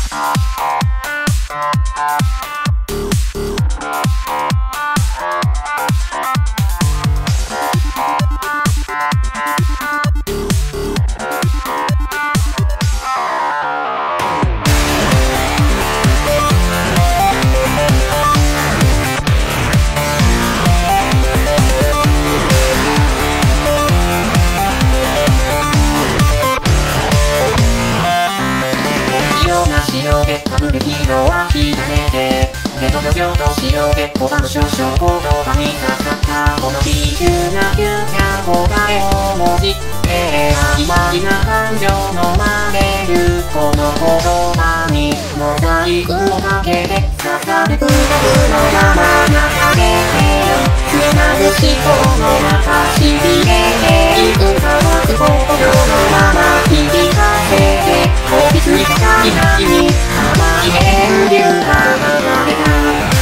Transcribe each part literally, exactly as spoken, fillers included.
塩気かぶる色はひらめてレトロ京都塩気小判少々言葉にかかったこの比喩な急な答えを文字え曖昧な感情のまれるこの言葉にモザイクをかけて刺さる空白のまま流れてよつなぐ思考の中しびれていく乾く心のまま響かせて飛びついた体内に甘い電流が流れた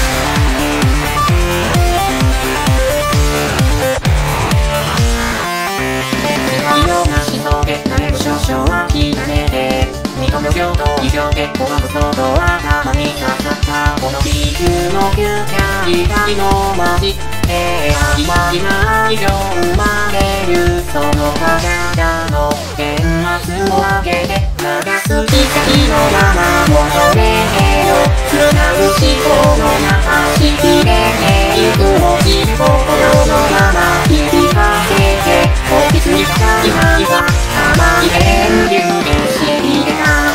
色なしそげなれる少々はひらめて二度の行動異常でこの想像は頭にかかったこの比喩の急キャ以外のマジで曖昧な愛情生まれるその体の電圧を上げて流す光のまま戻れてよつなぐ思考の中しびれていく文字で心のまま響かせて飛びついた体内は甘い電流でしびれた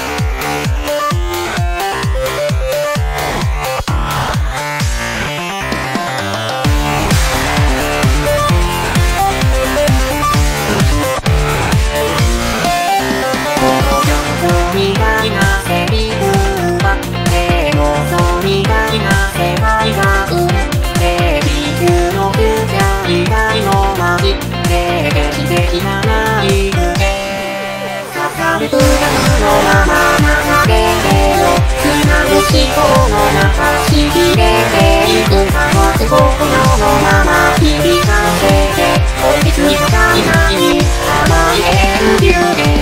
空白のまま流れてよつなぐ思考の中しびれていく保つ心のまま響かせて飛びついた体内に甘い電流で